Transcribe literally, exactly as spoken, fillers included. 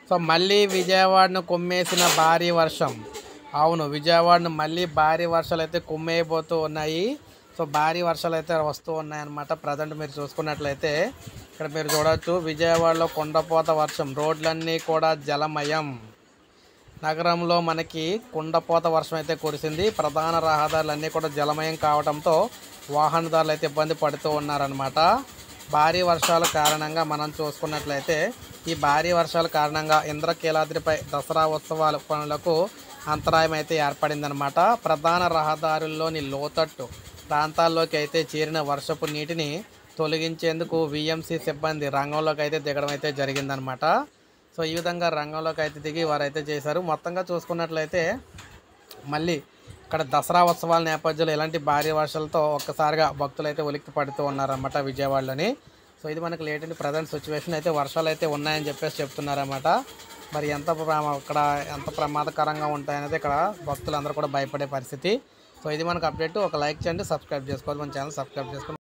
So మళ్ళీ విజయవాడను కుమ్మేసిన భారీ వర్షం. అవును, విజయవాడను మళ్ళీ భారీ వర్షాలు అయితే కుమ్మేయబోతూ ఉన్నాయి. సో భారీ వర్షాలు అయితే వస్తూ ఉన్నాయన్నమాట. ప్రజెంట్ మీరు చూసుకున్నట్లయితే ఇక్కడ మీరు చూడవచ్చు, విజయవాడలో కుండపోత వర్షం, రోడ్లన్నీ కూడా జలమయం. నగరంలో మనకి కుండపోత వర్షం అయితే కురిసింది. ప్రధాన రహదారులన్నీ కూడా జలమయం కావడంతో వాహనదారులు అయితే ఇబ్బంది పడుతూ ఉన్నారనమాట. భారీ వర్షాల కారణంగా మనం చూసుకున్నట్లయితే ఈ భారీ వర్షాల కారణంగా ఇంద్రకీలాద్రిపై దసరా ఉత్సవాల పనులకు అంతరాయం అయితే ఏర్పడిందనమాట. ప్రధాన రహదారుల్లోని లోతట్టు ప్రాంతాల్లోకి అయితే చేరిన వర్షపు నీటిని తొలగించేందుకు విఎంసి సిబ్బంది రంగంలోకి అయితే దిగడం అయితే జరిగిందనమాట. సో ఈ విధంగా రంగంలోకి అయితే దిగి వారైతే చేశారు. మొత్తంగా చూసుకున్నట్లయితే మళ్ళీ ఇక్కడ దసరా ఉత్సవాల నేపథ్యంలో ఇలాంటి భారీ వర్షాలతో ఒక్కసారిగా భక్తులు అయితే ఉలిక్కి పడుతూ ఉన్నారన్నమాట విజయవాడలోని. సో ఇది మనకు లేటెంట్ ప్రజెంట్ సిచ్యువేషన్. అయితే వర్షాలు అయితే ఉన్నాయని చెప్పేసి చెప్తున్నారన్నమాట. మరి ఎంత ఇక్కడ ఎంత ప్రమాదకరంగా ఉంటాయనేది ఇక్కడ భక్తులందరూ కూడా భయపడే పరిస్థితి. సో ఇది మనకు అప్డేట్. ఒక లైక్ చేయండి, సబ్స్క్రైబ్ చేసుకోవాలి, మన ఛానల్ సబ్స్క్రైబ్ చేసుకోండి.